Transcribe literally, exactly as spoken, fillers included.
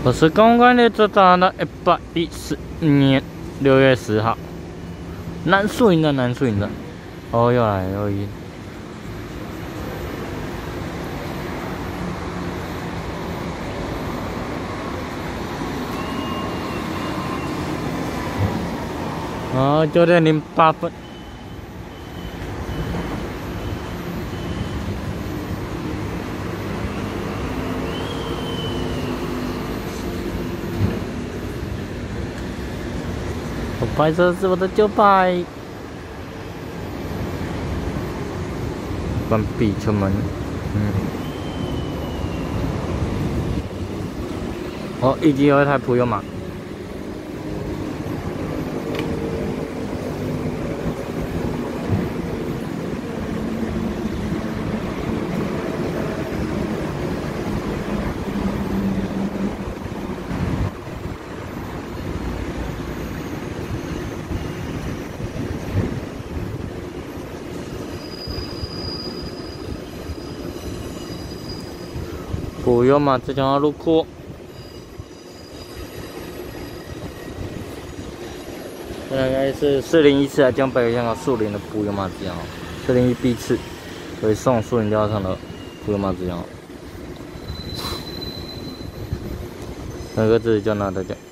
我是公关列车长的一百一十年六月十号，南树营的南树营的，哦，又来又一。哦，九点零八分。 我拍摄是我的九百，关闭车门，嗯，哦，已经有一台普悠玛，普悠玛这条路库。 这应该是四零一次来将北香港树林的普悠玛之阳，四零一 B 次为送树林吊上的普悠玛之阳，那个字就拿得讲。